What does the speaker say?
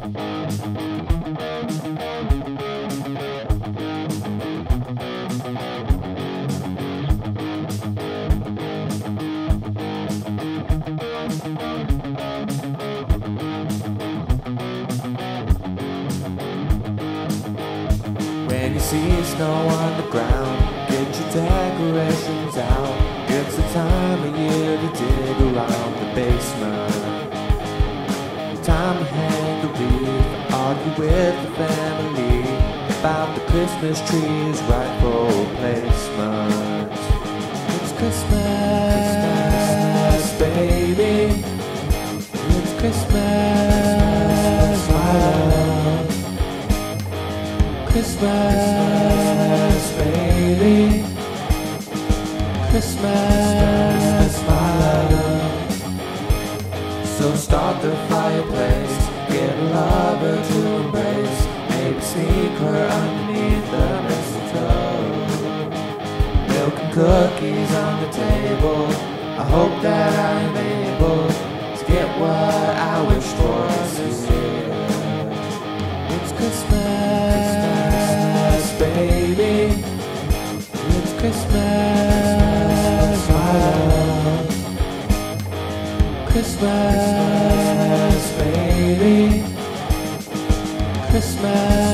When you see snow on the ground, get your decorations out. It's the time of year to dig around the basement. Time to hang the wreath, argue with the family about the Christmas tree's rightful placement. It's Christmas, baby. It's Christmas, my love. Christmas, baby. Christmas, my love. So start the fireplace, get a lover to embrace, maybe sneak her underneath the mistletoe. Milk and cookies on the table, I hope that I am able to get what I wish for this year. It's Christmas, baby. It's Christmas, my love. Christmas, baby. Christmas.